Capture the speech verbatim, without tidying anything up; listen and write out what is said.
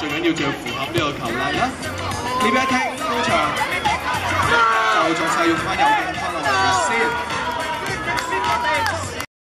緊要就要符合呢個球例啦。呢邊一聽高場就仲係用翻右邊。